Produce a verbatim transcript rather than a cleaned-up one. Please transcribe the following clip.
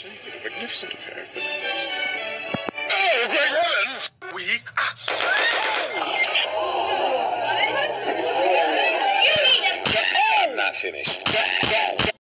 Simply a magnificent pair of bananas. Oh, great heavens! We are saved! I'm not finished.